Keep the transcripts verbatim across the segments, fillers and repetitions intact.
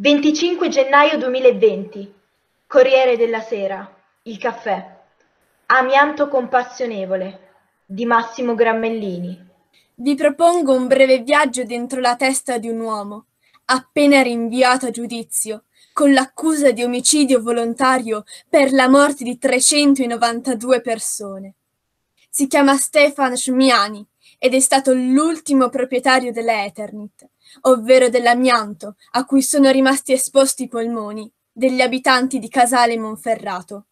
venticinque gennaio duemilaventi. Corriere della Sera. Il caffè. Amianto compassionevole di Massimo Grammellini. Vi propongo un breve viaggio dentro la testa di un uomo, appena rinviato a giudizio, con l'accusa di omicidio volontario per la morte di trecentonovantadue persone. Si chiama Stefan Shmiani ed è stato l'ultimo proprietario della Eternit, ovvero dell'amianto a cui sono rimasti esposti i polmoni degli abitanti di Casale Monferrato.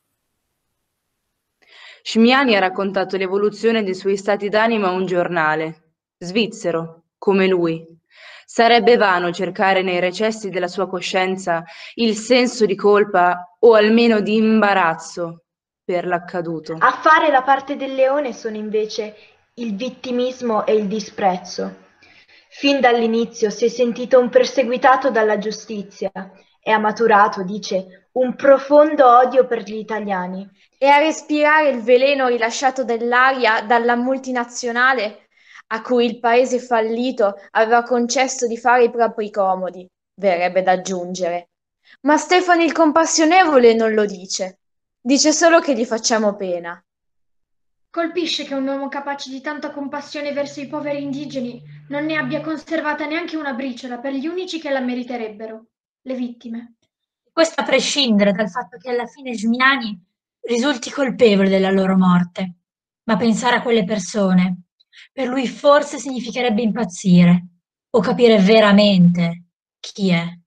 Shmiani ha raccontato l'evoluzione dei suoi stati d'animo a un giornale, svizzero, come lui. Sarebbe vano cercare nei recessi della sua coscienza il senso di colpa o almeno di imbarazzo per l'accaduto. A fare la parte del leone sono invece il vittimismo e il disprezzo. Fin dall'inizio si è sentito un perseguitato dalla giustizia e ha maturato, dice, un profondo odio per gli italiani. E a respirare il veleno rilasciato dall'aria dalla multinazionale a cui il paese fallito aveva concesso di fare i propri comodi, verrebbe da aggiungere. Ma Stefano il compassionevole non lo dice, dice solo che gli facciamo pena. Colpisce che un uomo capace di tanta compassione verso i poveri indigeni non ne abbia conservata neanche una briciola per gli unici che la meriterebbero, le vittime. Questo a prescindere dal fatto che alla fine Shmiani risulti colpevole della loro morte. Ma pensare a quelle persone, per lui forse significherebbe impazzire o capire veramente chi è.